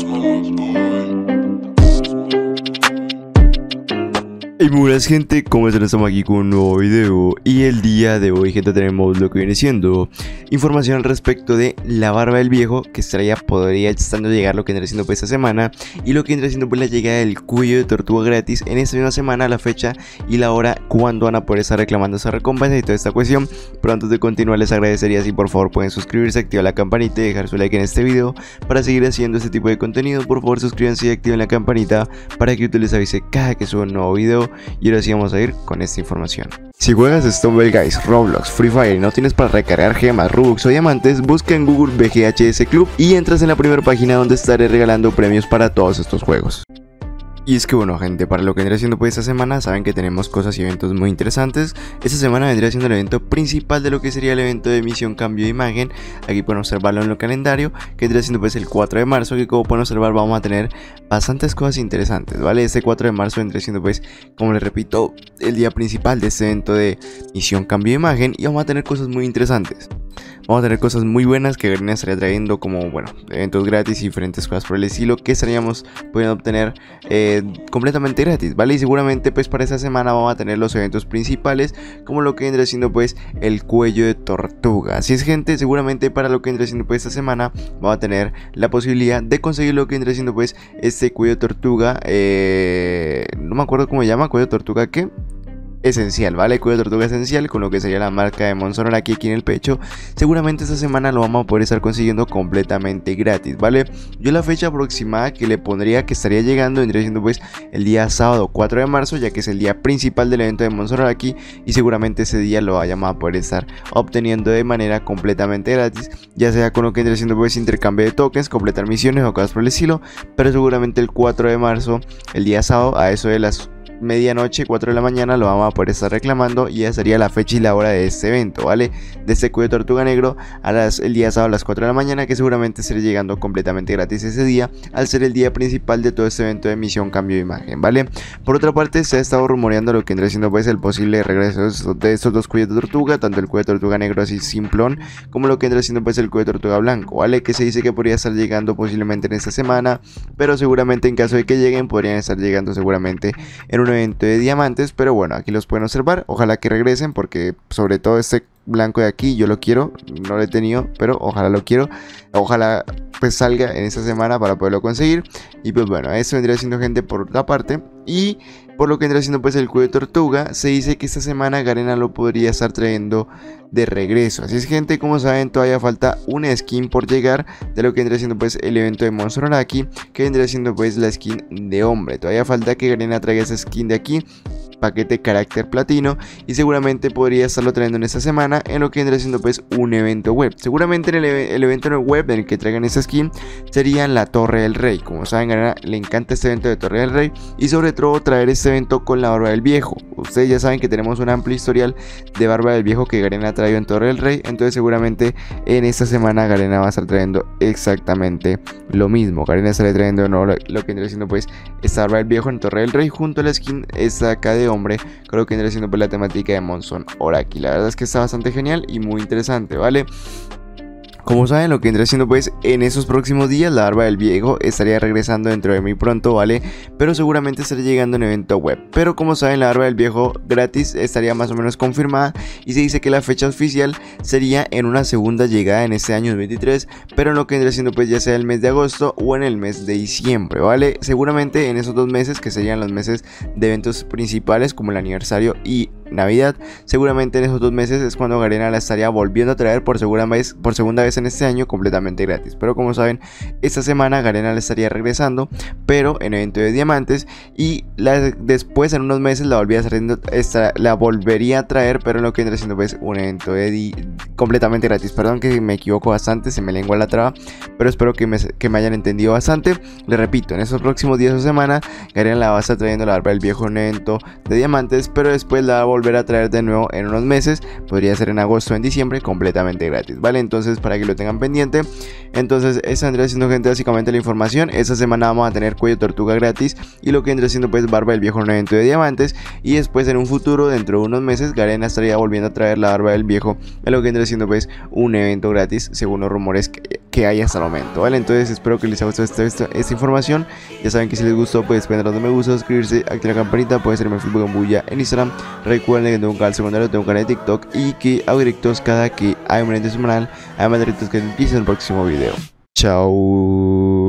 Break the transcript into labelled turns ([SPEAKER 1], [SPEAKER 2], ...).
[SPEAKER 1] Y muy buenas gente, ¿cómo están? Estamos aquí con un nuevo video y el día de hoy gente tenemos lo que viene siendo información al respecto de la barba del viejo, que podría estando llegar lo que vendrá siendo pues esta semana, y lo que vendrá siendo pues la llegada del cuello de tortuga gratis en esta misma semana, la fecha y la hora cuando van a poder estar reclamando esa recompensa y toda esta cuestión. Pero antes de continuar les agradecería si por favor pueden suscribirse, activar la campanita y dejar su like en este video para seguir haciendo este tipo de contenido. Por favor suscríbanse y activen la campanita para que YouTube les avise cada que suba un nuevo video. Y ahora sí vamos a ir con esta información. Si juegas Stumble Guys, Roblox, Free Fire y no tienes para recargar gemas, Robux o diamantes, busca en Google BGHS Club y entras en la primera página donde estaré regalando premios para todos estos juegos. Y es que bueno gente, para lo que vendría siendo pues esta semana, saben que tenemos cosas y eventos muy interesantes. Esta semana vendría siendo el evento principal de lo que sería el evento de misión cambio de imagen. Aquí pueden observarlo en el calendario, que vendría siendo pues el 4 de marzo, que como pueden observar vamos a tener bastantes cosas interesantes, ¿vale? Este 4 de marzo vendría siendo pues, como les repito, el día principal de este evento de misión cambio de imagen y vamos a tener cosas muy interesantes. Vamos a tener cosas muy buenas que Garena estaría trayendo, como bueno, eventos gratis y diferentes cosas por el estilo que estaríamos pudiendo obtener completamente gratis, ¿vale? Y seguramente pues para esta semana vamos a tener los eventos principales, como lo que vendría siendo pues el cuello de tortuga. Así es gente, seguramente para lo que vendría siendo pues esta semana vamos a tener la posibilidad de conseguir lo que vendría siendo pues este cuello de tortuga, no me acuerdo cómo se llama, cuello de tortuga ¿qué? Esencial, ¿vale? Cuello de tortuga esencial, con lo que sería la marca de Monson aquí en el pecho. Seguramente esta semana lo vamos a poder estar consiguiendo completamente gratis, ¿vale? Yo la fecha aproximada que le pondría que estaría llegando vendría siendo pues el día sábado 4 de marzo, ya que es el día principal del evento de Monson aquí, y seguramente ese día lo vayamos a poder estar obteniendo de manera completamente gratis, ya sea con lo que vendría siendo pues intercambio de tokens, completar misiones o cosas por el estilo. Pero seguramente el 4 de marzo, el día sábado, a eso de las medianoche, 4 de la mañana, lo vamos a poder estar reclamando, y ya sería la fecha y la hora de este evento, ¿vale? De este cuello de tortuga negro el día sábado a las 4 de la mañana, que seguramente estaré llegando completamente gratis ese día, al ser el día principal de todo este evento de misión cambio de imagen, ¿vale? Por otra parte, se ha estado rumoreando lo que vendría siendo pues el posible regreso de estos dos cuellos de tortuga, tanto el cuello de tortuga negro así simplón, como lo que vendría siendo pues el cuello de tortuga blanco, ¿vale? Que se dice que podría estar llegando posiblemente en esta semana, pero seguramente en caso de que lleguen, podrían estar llegando seguramente en un evento de diamantes. Pero bueno, aquí los pueden observar, ojalá que regresen, porque sobre todo este blanco de aquí yo lo quiero, no lo he tenido, pero ojalá lo quiero, ojalá pues salga en esta semana para poderlo conseguir. Y pues bueno, eso vendría siendo gente por otra parte. Y por lo que vendría siendo pues el cuello de tortuga, se dice que esta semana Garena lo podría estar trayendo de regreso. Así es gente, como saben todavía falta una skin por llegar de lo que vendría siendo pues el evento de Monster Araki, que vendría siendo pues la skin de hombre. Todavía falta que Garena traiga esa skin de aquí, paquete carácter platino, y seguramente podría estarlo trayendo en esta semana en lo que vendría siendo pues un evento web. Seguramente en el evento web en el que traigan esta skin sería la Torre del Rey. Como saben, Garena le encanta este evento de Torre del Rey, y sobre todo traer este evento con la barba del viejo. Ustedes ya saben que tenemos un amplio historial de barba del viejo que Garena ha traído en Torre del Rey, entonces seguramente en esta semana Garena va a estar trayendo exactamente lo mismo. Garena estará trayendo lo que vendría siendo pues esta barba del viejo en Torre del Rey, junto a la skin esta acá de hombre, creo que vendría siendo pues la temática de Monson Oraki. La verdad es que está bastante genial y muy interesante, ¿vale? Como saben, lo que vendrá siendo pues en esos próximos días, la barba del viejo estaría regresando dentro de muy pronto, ¿vale? Pero seguramente estaría llegando en evento web. Pero como saben, la barba del viejo gratis estaría más o menos confirmada, y se dice que la fecha oficial sería en una segunda llegada en este año 2023, pero en lo que vendría siendo pues ya sea el mes de agosto o en el mes de diciembre, ¿vale? Seguramente en esos dos meses, que serían los meses de eventos principales como el aniversario y Navidad, seguramente en esos dos meses es cuando Garena la estaría volviendo a traer por segunda vez en este año completamente gratis. Pero como saben, esta semana Garena la estaría regresando, pero en evento de diamantes, y después en unos meses la volvería a traer, pero en lo que vendría siendo pues un evento completamente gratis. Perdón que me equivoco bastante, se me lengua la traba, pero espero que me hayan entendido bastante. Les repito, en esos próximos días o semanas Garena la va a estar trayendo la barba del viejo en un evento de diamantes, pero después la va a volver a traer de nuevo en unos meses, podría ser en agosto o en diciembre, completamente gratis, ¿vale? Entonces para que lo tengan pendiente. Entonces esa vendría siendo, gente, básicamente la información. Esta semana vamos a tener cuello tortuga gratis y lo que vendría siendo pues barba del viejo en un evento de diamantes, y después en un futuro, dentro de unos meses, Garena estaría volviendo a traer la barba del viejo en lo que vendría siendo pues un evento gratis, según los rumores que hay hasta el momento, ¿vale? Entonces espero que les haya gustado esta información. Ya saben que si les gustó, pues pueden darle me gusta, suscribirse, activar la campanita, pueden seguirme en Facebook, en Bulla, en Instagram. Recuerden que tengo un canal secundario, tengo un canal de TikTok y que hago directos cada que hay un evento semanal, además de directos que empiezan en el próximo video. Chao.